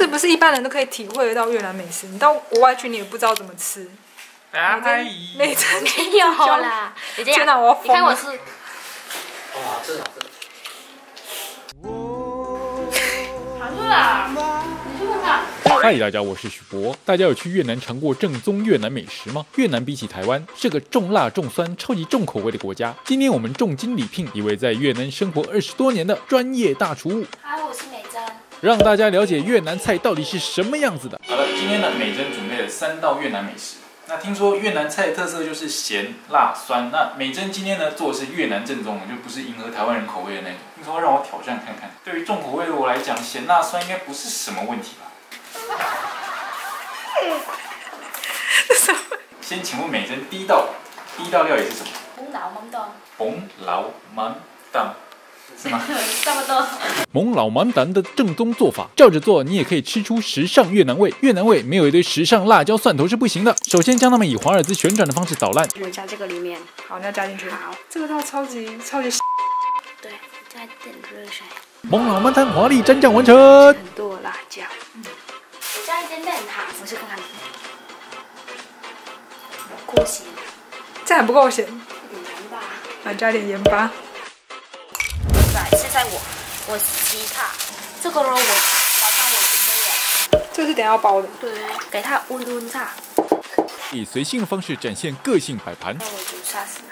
这不是一般人都可以体会得到越南美食。你到国外去，你也不知道怎么吃。 阿姨，美珍没有啦， 天哪，我要疯了！ 你看我是， 哇，这好吃。 好吃啦，你去问他。 嗨，大家，我是许博。大家有去越南尝过正宗越南美食吗？越南比起台湾是个重辣重酸、超级重口味的国家。今天我们重金礼聘一位在越南生活20多年的专业大厨务， 嗨，我是美珍， 让大家了解越南菜到底是什么样子的。好了，今天呢，美珍准备了3道越南美食。那听说越南菜的特色就是咸、辣、酸。那美珍今天呢做的是越南正宗，就不是迎合台湾人口味的那种。听说让我挑战看看。对于重口味的我来讲，咸、辣、酸应该不是什么问题吧？先请问美珍，第一道料理是什么？ 蒙老蒙豆， 蒙老满蛋。是吗？ 差不多。 蒙老满蛋的正宗做法，照着做，你也可以吃出时尚越南味。越南味没有一堆时尚辣椒蒜头是不行的。首先将它们以华尔兹旋转的方式捣烂。 我加这个里面， 好，你要加进去。 好， 这个套超级。 对，加点热水。 蒙老满蛋华丽蘸酱完成。 很多辣椒，我加一点点糖，我去看看。过咸， 这还不够咸， 一点盐吧。 来加点盐巴。 现在我洗它，这个肉晚上我准备了。 这是等一下要包的。 对，给它温它。 以随性的方式展现个性摆盘。 那我就杀死。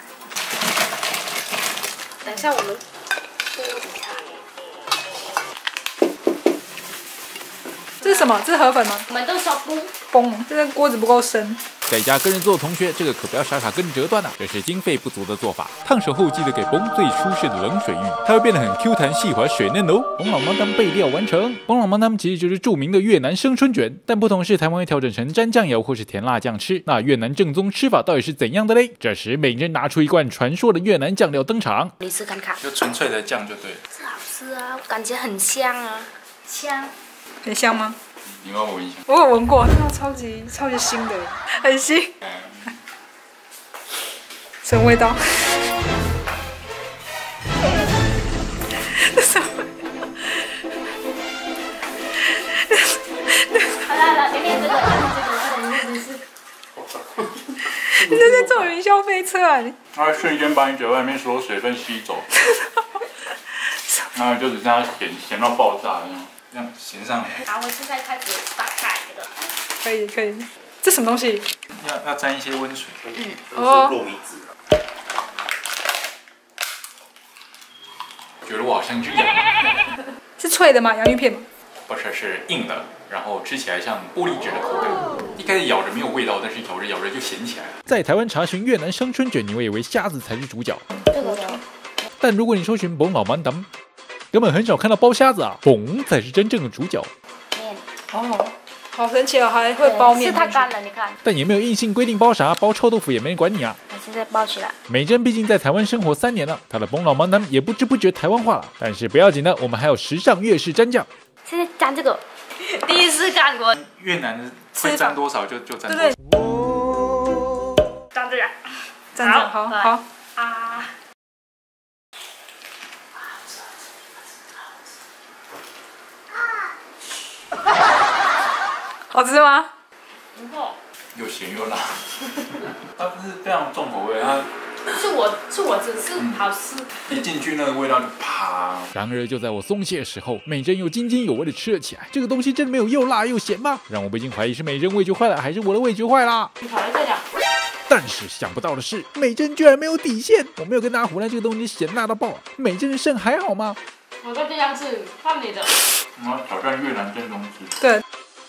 等一下我们多一下。 这是什么？这是河粉吗？ 我们都说不。 崩，这个锅子不够深。 在家跟人做的同学，这个可不要傻傻跟着折断啊！这是经费不足的做法。烫手后记得给崩最舒适的冷水浴，它会变得很 Q 弹细滑水嫩哦。崩老妈汤备料完成。崩老妈汤其实就是著名的越南生春卷，但不同是台湾会调整成沾酱油或是甜辣酱吃。那越南正宗吃法到底是怎样的嘞？这时美珍拿出一罐传说的越南酱料登场。 你试看看， 就纯粹的酱就对了。 是好吃啊，感觉很香啊，香。 很香吗？ 你帮我闻一下。 我有闻过，它超级腥的，很腥。什么味道？什么？ 好了，给你这个， 你这在坐云霄飞车啊你？ 它会瞬间把你嘴外面所有水分吸走，然后就只剩下咸到爆炸那种。这样咸上来。 好，我现在开始打开这个。 可以。这什么东西？ 要沾一些温水。 哦。 糯米纸。 觉得我好像去养。 是脆的吗？洋芋片吗？ 不是，是硬的，然后吃起来像玻璃纸的口感。一开始咬着没有味道，但是咬着就咸起来了。在台湾查询越南生春卷，你会以为虾子才是主角。 这个但如果你搜寻崩老满汤，根本很少看到包虾子啊，崩才是真正的主角。 面。 哦，好神奇哦，还会包面。 是它干了，你看。 但也没有硬性规定包啥，包臭豆腐也没人管你啊。 我现在包起来。 美珍毕竟在台湾生活3年了，她的崩老满汤也不知不觉台湾化了。但是不要紧的，我们还有时尚粤式蘸酱。 现在蘸这个，第一次干过。 越南的会蘸多少就蘸多少。 对。 蘸这个。 蘸这个，好。 啊。 好吃吗？ 不错。 又咸又辣，它不是非常重口味，它是我只是好吃。 一进去那个味道就啪。然而就在我松懈的时候，美珍又津津有味的吃了起来。这个东西真的没有又辣又咸吗？让我不禁怀疑是美珍味觉坏了，还是我的味觉坏啦？ 你跑来这样。 但是想不到的是，美珍居然没有底线。我没有跟大家胡乱，这个东西咸辣到爆。美珍的肾还好吗？ 我跟这样吃，看你的。 我们要挑战越南正宗吃。 对。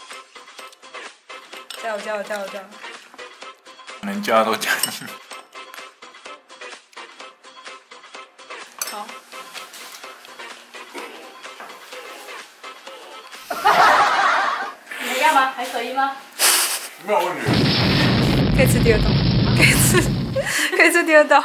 加油！ 能加都加进去。 好。 怎么样吗？还可以吗？ 没有问题。 可以吃第2道，可以吃第2道。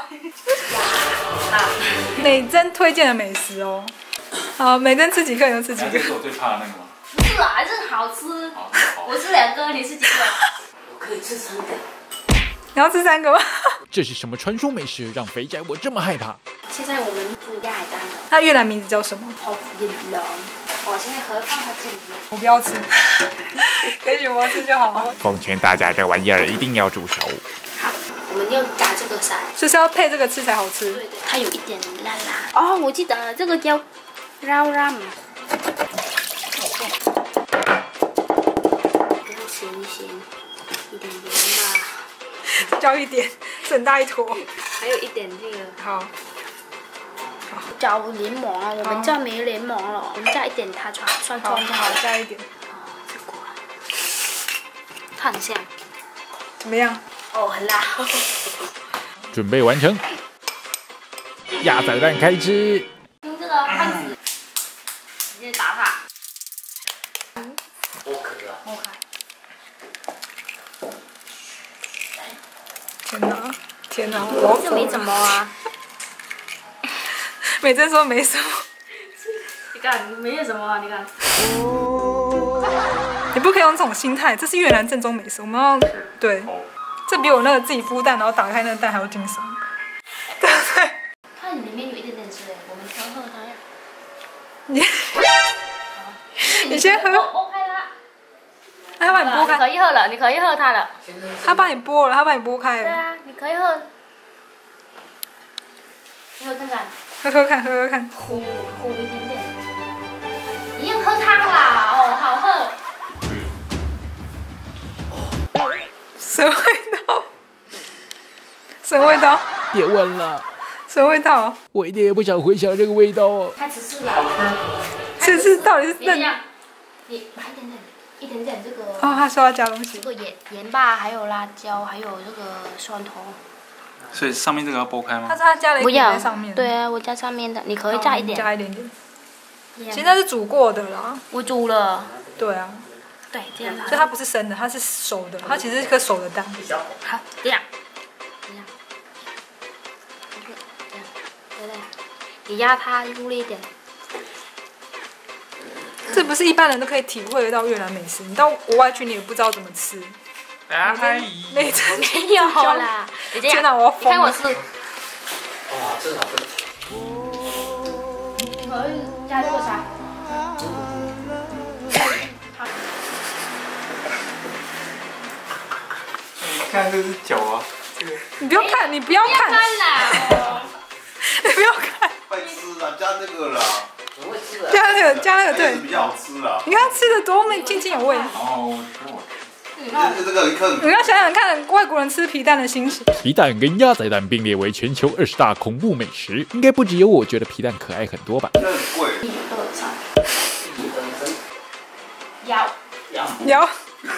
美珍推荐的美食哦。好，美珍吃几个你就吃几个。 这是我最怕的那个吗？ 不是啊，还是好吃。我吃2个，你吃几个？我可以吃3个。 你要吃3个吗？ 这是什么传说美食，让肥宅我这么害怕？ 现在我们煮鸭海胆了。 它越南名字叫什么？ 好饮龙。 我现在盒放在这里面。 我不要吃，给雪魔吃就好。 奉劝大家，这玩意儿一定要煮熟。 好，我们要加这个菜， 就是要配这个吃才好吃。 对对，它有一点辣辣。哦，我记得了，这个叫绕ram咸一咸，一点盐吧。 浇一点，整大一坨。 还有一点这个。 好。 加柠檬啊，我们这没柠檬了，我们加一点它蒜头就好了。 加一点。 这个它很香。 怎么样？ 哦，很辣。 准备完成，鸭仔蛋开吃。 用这个筷子直接打它。 剥壳啊！ 剥开。 天哪，天哪！ 这没怎么啊。 美珍说没什么。 你看，没有什么啊，你看。 你不可以用这种心态，这是越南正宗美食，我们要对。这比我那个自己孵蛋然后打开那个蛋还要惊悚，对不对？ 它里面有一点点汁哎，我们先喝它呀。 你先喝。 剥开它。 他帮你剥你可开， 以喝了，你可以喝它了。 他帮你剥了，他帮你剥开了。 对啊，你可以喝。你喝看看。 喝喝看，喝喝看。 苦一点点。你用喝汤啦，哦，好喝。 什么味道？什么味道？ 别问了， 什么味道？ 我一点也不想回想这个味道哦。 开始吃了。 这是到底是你这样，你拿一点点这个。 哦，他说要加东西。 这个盐巴，还有辣椒，还有这个蒜头。 所以上面这个要剥开吗？ 他说他加了一点在上面。 对啊，我加上面的，你可以加一点。 加一点点。其实它是煮过的啦。 我煮了。 对啊。 对，这样。 所以它不是生的，它是熟的，它其实是颗熟的蛋。 好，这样。对，你压它用力一点。 这不是一般人都可以体会得到越南美食，你到国外去你也不知道怎么吃。美珍没有啦，你这样。 天哪，我要疯了！ 你看我吃。 哇，这好吃。 可以加这个啥？ 看这是酒啊，这个。 你不要看，你不要看， 啦！ 你不要看。 快吃了，加那个啦， 很会吃的。 加那个，加那个，对。 比较好吃啦。 你看它吃的多美，津津有味。 哦，这个一看。 你要想想看，外国人吃皮蛋的心情。 皮蛋跟鸭仔蛋并列为全球20大恐怖美食，应该不只有我觉得皮蛋可爱很多吧？ 这很贵。 有。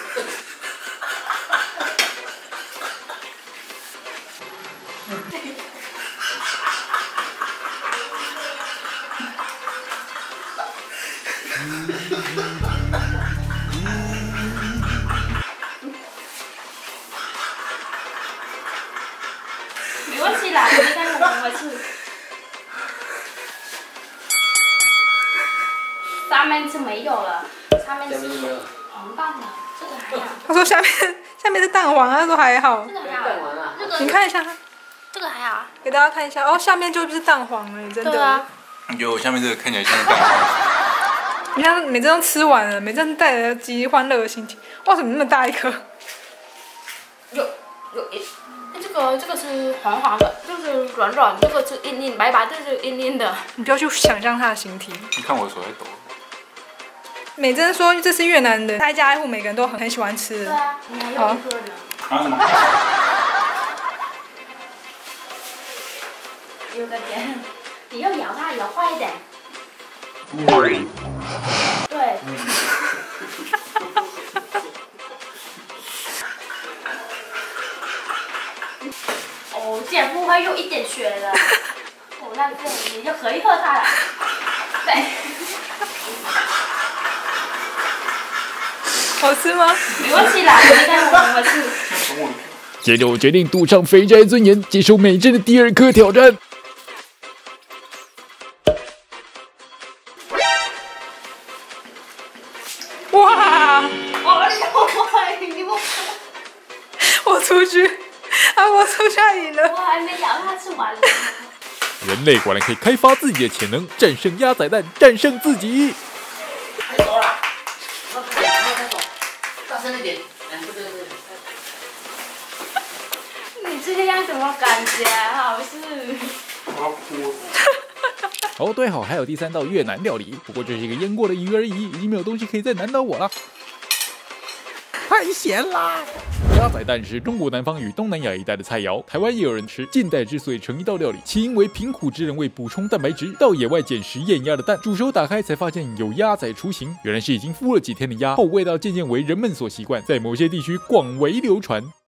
没关系啦，你再我吃。上面是没有了，上面是黄蛋的，这个还好。 他说下面是蛋黄，他说还好。 这个还好，这个你看一下， 这个还好。 给大家看一下，哦，下面就是蛋黄了，真的。 对啊。 有下面这个看起来像蛋黄。 你看美珍都吃完了，美珍带着极欢乐的心情，哇，怎么那么大一颗？ 有，这个是黄黄的，这个是软软，这个是硬硬，白白，这是硬硬的。 你不要去想象它的形体。 你看我手在抖。 美珍说这是越南的，挨家挨户每个人都很喜欢吃的。 对啊，你还有一颗呢。 啊什么？ 有个点，你要咬它，咬快一点。对。哦，竟然不会用一点血了。哦，那这你就可以喝它了。对。 好吃吗？ 没关系啦，你看我吃。 接着我决定赌上肥宅尊严，接受美珍的第2颗挑战。 哇！我出去，我出去赢了。 我还没咬它吃完了。 人类果然可以开发自己的潜能，战胜鸭仔蛋，战胜自己。 大声一点。对。 你这样怎么感觉好是？ 我要哭。 哦，对好，还有第3道越南料理，不过这是一个腌过的鱼而已，已经没有东西可以再难倒我了。太咸啦！鸭仔蛋是中国南方与东南亚一带的菜肴，台湾也有人吃。近代之所以成一道料理，起因为贫苦之人为补充蛋白质，到野外捡食验鸭的蛋，煮熟打开才发现有鸭仔雏形，原来是已经孵了几天的鸭，后味道渐渐为人们所习惯，在某些地区广为流传。